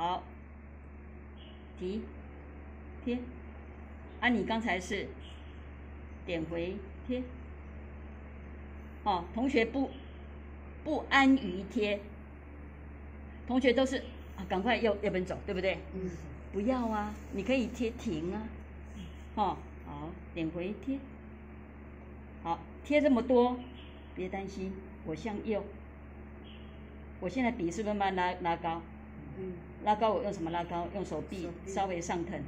好，提贴。啊，你刚才是点回贴。哦，同学不安于贴，同学都是啊，赶快右边走，对不对？不要啊，你可以贴停啊。哦，好，点回贴。好，贴这么多，别担心，我向右。我现在笔是不是慢慢拉高？拉高我用什么拉高？用手臂稍微上腾。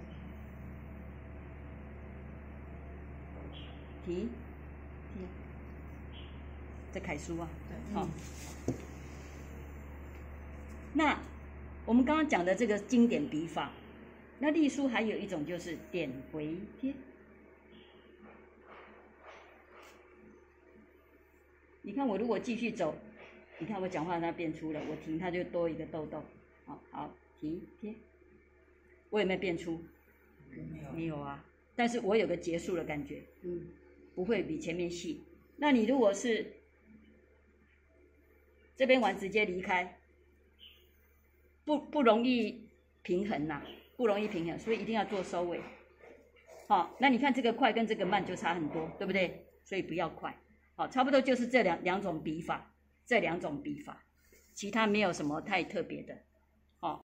提贴。这楷书啊，好。那我们刚刚讲的这个经典笔法，那隶书还有一种就是点回贴。你看我如果继续走，你看我讲话它变粗了，我停它就多一个痘痘。好，提贴。我有没有变粗？没有啊，但是我有个结束的感觉，不会比前面细。那你如果是这边完直接离开，不容易平衡呐，不容易平衡，所以一定要做收尾。好，那你看这个快跟这个慢就差很多，对不对？所以不要快。好，差不多就是这两种笔法，其他没有什么太特别的。